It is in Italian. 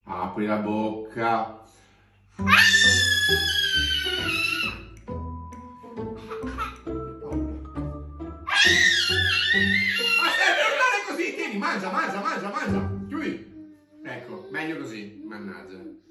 Apri la bocca. Ma serve urlare così, tieni, mangia. Chiudi. Ecco, meglio così, mannaggia.